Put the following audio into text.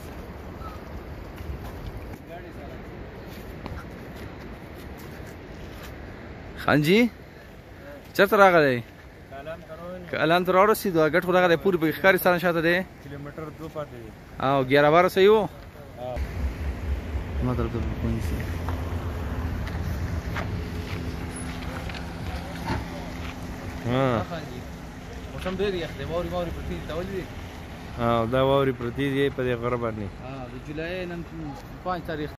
خان جی چرته راغلی کلام ته راورسېدو ګټ خو دغه دی پورې پکې ښکاري ستانه شاته دی کیلومتر 2 پاتې دی او 11 صحیح و ما طرف ته ونیسي موسم ډېر یخ دی واورې پرتې دي تا ولیدې دا واورې پرتې دي په دې غره باندې د جولای نن 5 تاریخ